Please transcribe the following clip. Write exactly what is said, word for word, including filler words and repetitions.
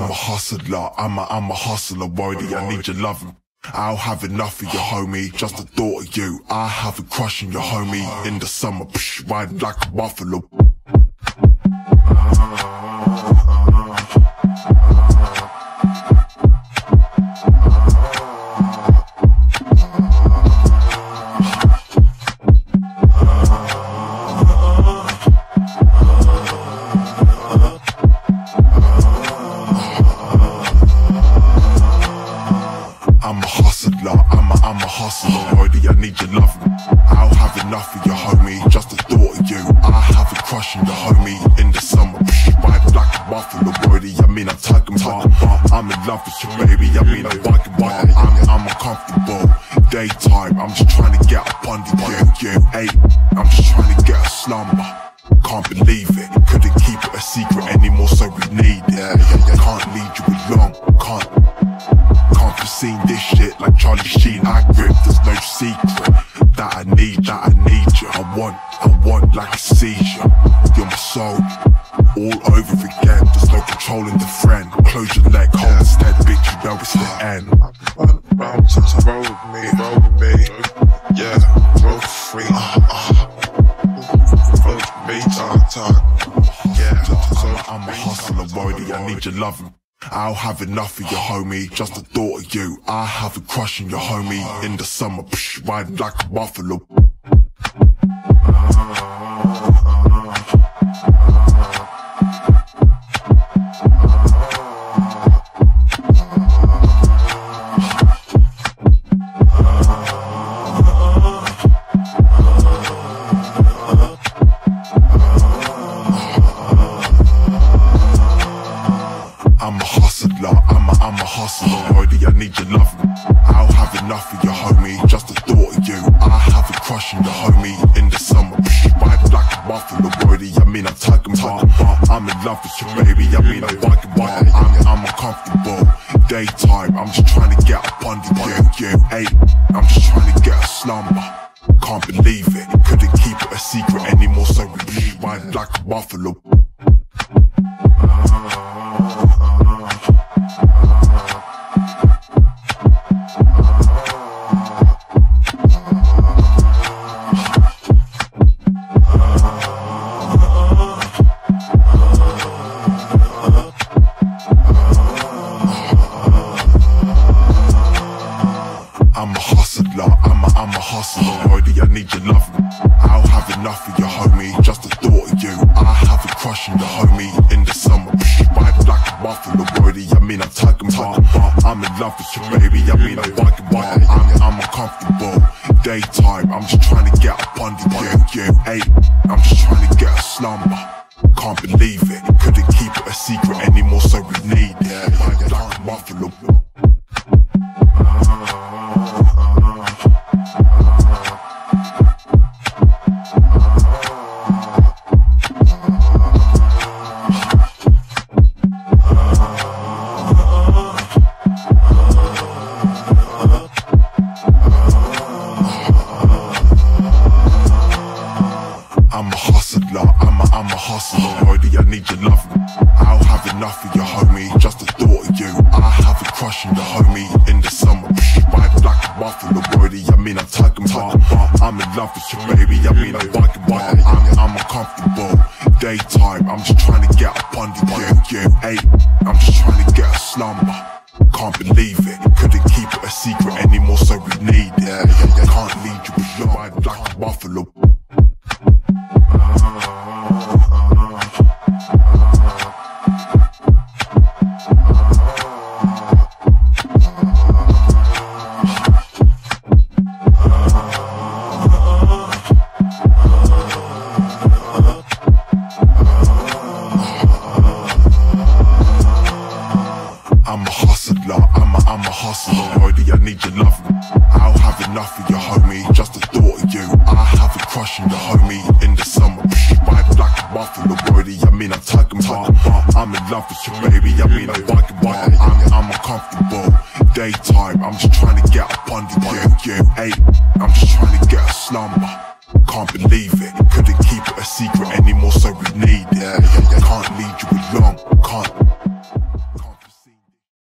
I'm a hustler, I'm a, I'm a hustler, worthy, I need your loving. I'll have enough of you, homie, just the thought of you. I have a crush on you, homie, in the summer, psh, riding like a buffalo. I'm a hustler, I'm a, I'm a hustler, worthy, I need your loving. I'll have enough of you, homie, just the thought of you. I have a crush on you, homie, in the summer, psh, riding like a buffalo, worthy, I mean I'm tugging bar. I'm in love with you, baby, I mean I'm biking bar. I'm, I'm uncomfortable, daytime, I'm just trying to get up under you, you, hey, I'm just trying to get a slumber. Can't believe it, couldn't keep it a secret anymore, so we need it. Can't lead you along, can't Can't foreseen this shit like Charlie Sheen. I grip, there's no secret that I need, that I need you. I want, I want like a seizure. You're my soul, all over again. There's no controlling the friend. Close your leg, hold instead, bitch, you know it's the end. Roll with me, roll with me, yeah, roll free, uh, uh. Roll with me, talk, talk, yeah. I'm a, I'm a hustler, worthy, I need your loving. I'll have enough of you, homie, just the thought of you. I have a crush on you, homie, in the summer, psh, riding like a buffalo. I'm a hustler, I'm a, I'm a hustler, worthy, I need your loving. I'll have enough of you, homie, just the thought of you. I have a crush on you, homie, in the summer, psh, riding like a buffalo, worthy, I mean I'm tugging bar. I'm in love with you, baby, I mean I'm biking bar. I'm, I'm uncomfortable, daytime, I'm just trying to get up under you, you, hey, I'm just trying to get a slumber. Can't believe it, couldn't keep it a secret anymore, so we leave riding like a buffalo. I'm a hustler, I'm a, I'm a hustler, worthy, I need your loving. I'll have enough of you, homie, just the thought of you. I have a crush on you, homie, in the summer, psh, riding like a buffalo, worthy, I mean I'm tugging bar. I'm in love with you, baby, I mean I'm biking bar. I'm, I'm uncomfortable, daytime, I'm just trying to get up under you, you, hey, I'm just trying to get a slumber. Can't believe it, couldn't keep it a secret anymore, so we need it. Riding like a buffalo. I'm a hustler, I'm a, I'm a hustler, worthy, I need your loving. I'll have enough of you, homie, just the thought of you. I have a crush on you, homie, in the summer, psh, riding like a buffalo, worthy, I mean I'm tugging bar. I'm in love with you, baby, I mean I'm biking bar. I'm, I'm uncomfortable, daytime, I'm just trying to get up under you, you, hey, I'm just trying to get a slumber. Can't believe it, couldn't keep it a secret anymore, so we need it. Can't lead you along, riding like a buffalo. I'm a hustler, I'm a, I'm a hustler, worthy, I need your loving. I'll have enough of you, homie, just the thought of you. I have a crush on you, homie, in the summer, psh, riding like a buffalo, worthy, I mean I'm tugging bar. I'm in love with you, baby, I mean I'm biking bar. I'm, I'm uncomfortable, daytime, I'm just trying to get up under you, you, hey, I'm just trying to get a slumber. Can't believe it, couldn't keep it a secret anymore, so we need it. Can't lead you along, can't